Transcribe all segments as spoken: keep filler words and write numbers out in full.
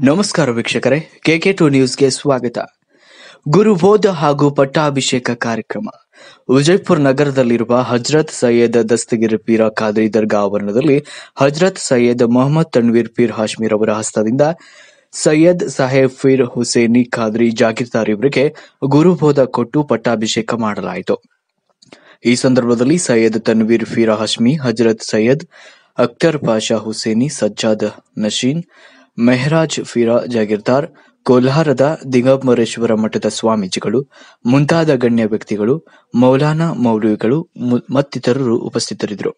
ನಮಸ್ಕಾರ ವೀಕ್ಷಕರೇ, K K to ನ್ಯೂಸ್ಗೆ ಸ್ವಾಗತ. ಗುರುಬೋಧ ಹಾಗೂ ಪಟ್ಟಾಭಿಷೇಕ ಕಾರ್ಯಕ್ರಮ ವಿಜಯಪುರ ನಗರದಲ್ಲಿರುವ ಹಜರತ್ ಸೈಯದ್ ದಸ್ತಗೀರ್ ಪೀರ ಖಾದ್ರಿ ದರ್ಗಾ ಆವರಣದಲ್ಲಿ ಹಜರತ್ ಸೈಯದ್ ಮೊಹಮ್ಮದ್ ತನ್ವೀರ್ ಪೀರ್ ಹಾಶ್ಮೀರ್ ಅವರ ಹಸ್ತದಿಂದ ಸೈಯದ್ ಸಾಹೇಬ್ ಪೀರ್ ಹುಸೇನಿ ಖಾದ್ರಿ ಜಾಗೀರ್ದಾರ್ ಇವರಿಗೆ ಗುರುಬೋಧ ಕೊಟ್ಟು ಪಟ್ಟಾಭಿಷೇಕ ಮಾಡಲಾಯಿತು. ಈ ಸಂದರ್ಭದಲ್ಲಿ ಸೈಯದ್ ತನ್ವೀರ್ ಪೀರ್ ಹಾಶ್ಮಿ, ಹಜರತ್ ಸೈಯದ್ ಅಖ್ತರ್ ಪಾಷಾ ಹುಸೇನಿ, ಸಜ್ಜಾದ್ ನಶೀನ್, ಮೆಹರಾಜ್ ಪೀರ ಜಾಗೀರ್ದಾರ್, ಕೋಲ್ಹಾರದ ದಿಗಂಬರೇಶ್ವರ ಮಠದ ಸ್ವಾಮೀಜಿಗಳು ಮುಂತಾದ ಗಣ್ಯ ವ್ಯಕ್ತಿಗಳು, ಮೌಲಾನಾ ಮೌಲವಿಗಳು ಮತ್ತಿತರರು ಉಪಸ್ಥಿತರಿದ್ದರು.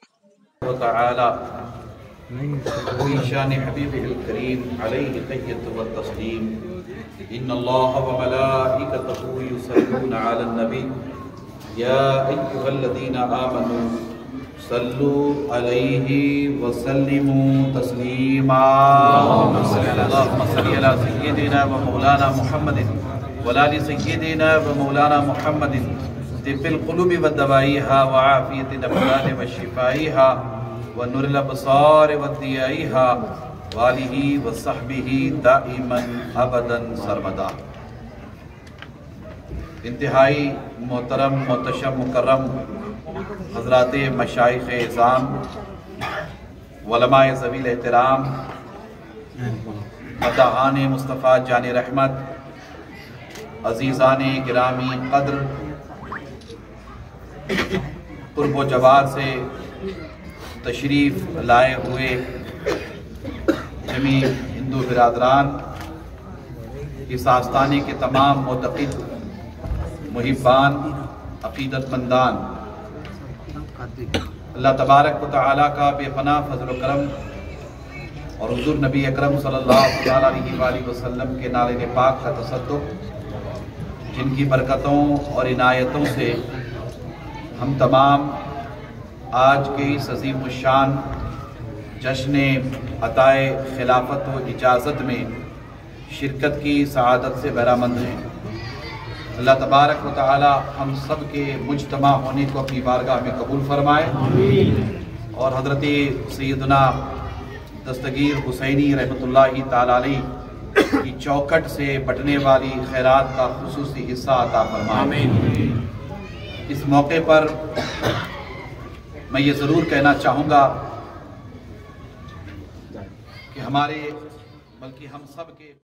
صلوا عليه وسلموا تسليما اللهم صل على سيدنا ومولانا محمد وعلى ال سيدنا ومولانا محمد طب القلوب ودوائها وعافية الأبدان وشفائها ونور الأبصار وضيائها وآله وصحبه دائما أبدا سرمدا. انتہائی محترم محتشم مکرم حضرات مشائخ اعظام، علماء ذویل احترام، مداحان مصطفیٰ جان رحمت، عزیزان گرامی قدر، قرب و جوار سے تشریف لائے ہوئے جمیع ہندو برادران، اس آستانے کے تمام معتقد محبان، عقیدت مندان، اللہ تبارک و تعالیٰ کا بے پناہ فضل و کرم اور حضور نبی اکرم صلی اللہ علیہ وآلہ وسلم کے نالین پاک کا تصدق، جن کی برکتوں اور عنایتوں سے ہم تمام آج کے اس عظیم الشان جشن عطائے خلافت و اجازت میں شرکت کی سعادت سے بہرامند ہیں. اللہ تبارک و تعالی ہم سب کے مجتمع ہونے کو اپنی بارگاہ میں قبول فرمائے اور حضرت سیدنا دستگیر حسینی رحمۃ اللہ تعالی علیہ کی چوکھٹ سے بٹنے والی خیرات کا خصوصی حصہ عطا فرمائے. اس موقع پر میں یہ ضرور کہنا چاہوں گا کہ ہمارے بلکہ ہم سب کے